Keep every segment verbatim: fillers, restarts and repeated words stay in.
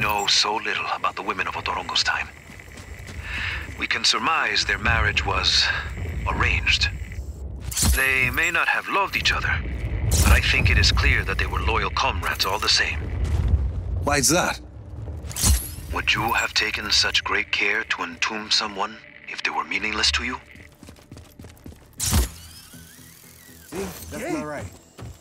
know so little about the women of Otorongo's time. We can surmise their marriage was arranged. They may not have loved each other, but I think it is clear that they were loyal comrades all the same. Why's that? Would you have taken such great care to entomb someone if they were meaningless to you? See? That's not right.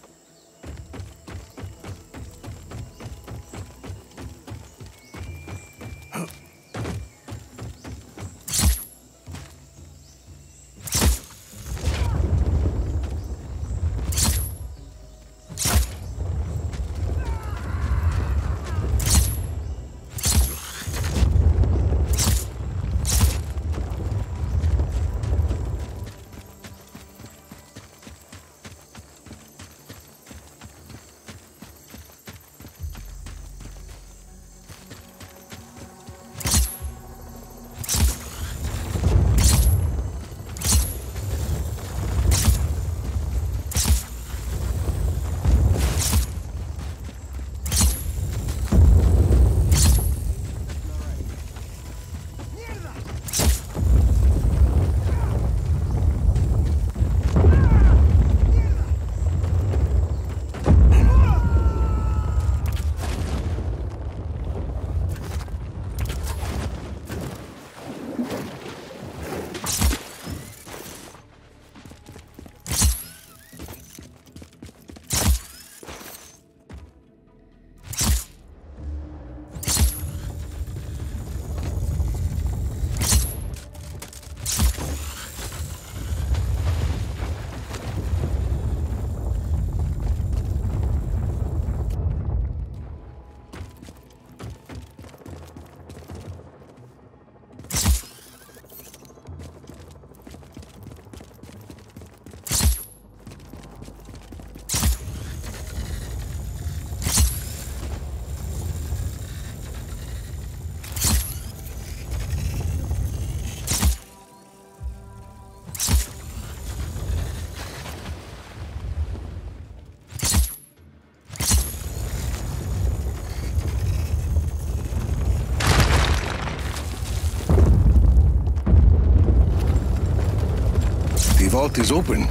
The vault is open.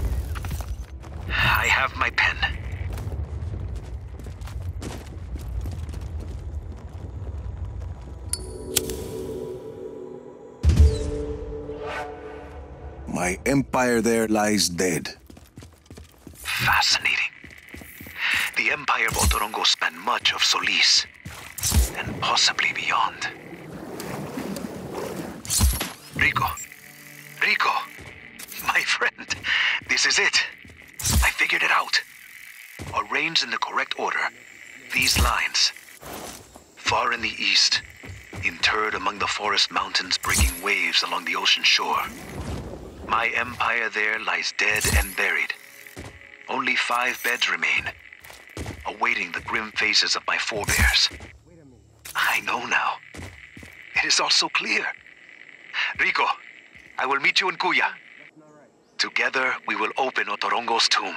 I have my pen. My empire there lies dead. Fascinating. The Empire of Otorongo spanned much of Solis, and possibly beyond. Rico. Rico. My friend. This is it. I figured it out. Arranged in the correct order. These lines. Far in the east, interred among the forest mountains breaking waves along the ocean shore. My empire there lies dead and buried. Only five beds remain, awaiting the grim faces of my forebears. I know now. It is all so clear. Rico, I will meet you in Kuya. Together, we will open Otorongo's tomb.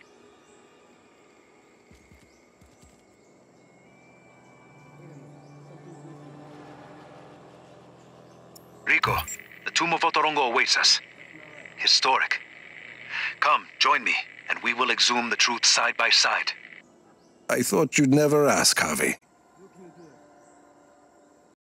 Rico, the tomb of Otorongo awaits us. Historic. Come, join me, and we will exhume the truth side by side. I thought you'd never ask, Javi.